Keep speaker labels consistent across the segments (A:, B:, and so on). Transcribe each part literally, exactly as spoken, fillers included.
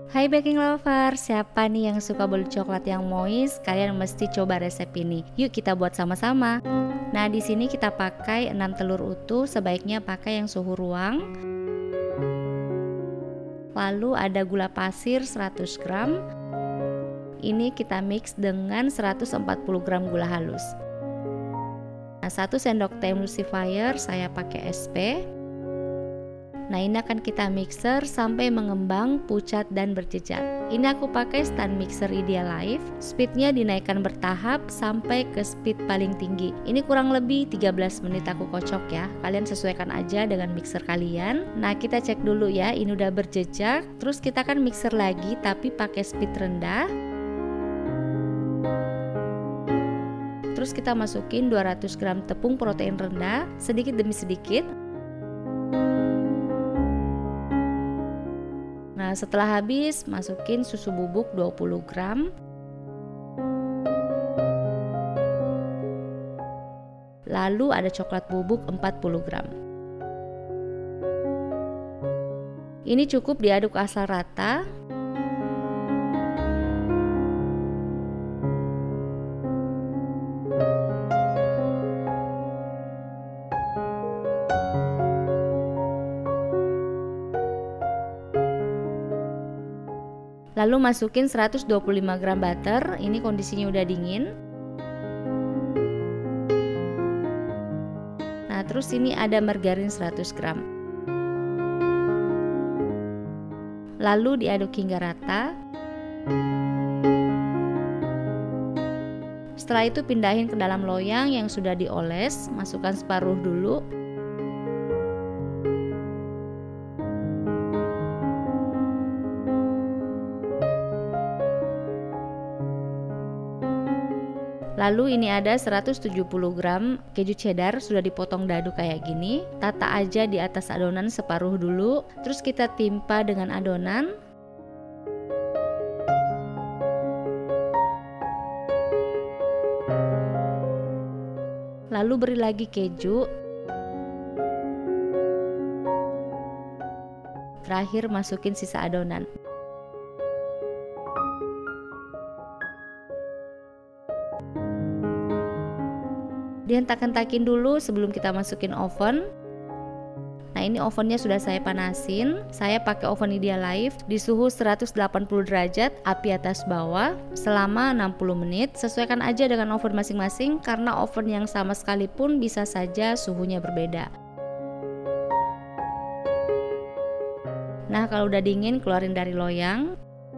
A: Hai baking lover, siapa nih yang suka bolu coklat yang moist? Kalian mesti coba resep ini. Yuk kita buat sama-sama. Nah, di sini kita pakai enam telur utuh, sebaiknya pakai yang suhu ruang. Lalu ada gula pasir seratus gram. Ini kita mix dengan seratus empat puluh gram gula halus. Nah, satu sendok teh emulsifier saya pakai S P. Nah, ini akan kita mixer sampai mengembang, pucat dan berjejak. Ini aku pakai stand mixer Idealife. Speednya dinaikkan bertahap sampai ke speed paling tinggi. Ini kurang lebih tiga belas menit aku kocok ya. Kalian sesuaikan aja dengan mixer kalian. Nah, kita cek dulu ya, ini udah berjejak. Terus kita akan mixer lagi tapi pakai speed rendah. Terus kita masukin dua ratus gram tepung protein rendah, sedikit demi sedikit. Nah, setelah habis masukin susu bubuk dua puluh gram. Lalu ada coklat bubuk empat puluh gram. Ini cukup diaduk asal rata. Lalu masukin seratus dua puluh lima gram butter, ini kondisinya udah dingin. Nah, terus ini ada margarin seratus gram. Lalu diaduk hingga rata. Setelah itu pindahin ke dalam loyang yang sudah dioles, masukkan separuh dulu. Lalu ini ada seratus tujuh puluh gram keju cheddar sudah dipotong dadu kayak gini. Tata aja di atas adonan separuh dulu. Terus kita timpa dengan adonan. Lalu beri lagi keju. Terakhir masukin sisa adonan. Dihentak-hentakin dulu sebelum kita masukin oven. Nah, ini ovennya sudah saya panasin. Saya pakai oven Idealife di suhu seratus delapan puluh derajat, api atas bawah selama enam puluh menit. Sesuaikan aja dengan oven masing-masing karena oven yang sama sekalipun bisa saja suhunya berbeda. Nah, kalau udah dingin keluarin dari loyang.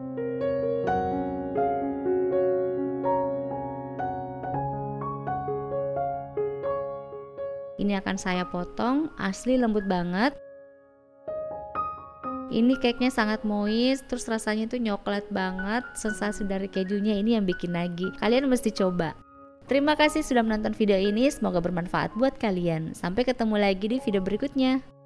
A: Ini akan saya potong, asli lembut banget. Ini cake-nya sangat moist, terus rasanya tuh coklat banget. Sensasi dari kejunya ini yang bikin nagih. Kalian mesti coba. Terima kasih sudah menonton video ini, semoga bermanfaat buat kalian. Sampai ketemu lagi di video berikutnya.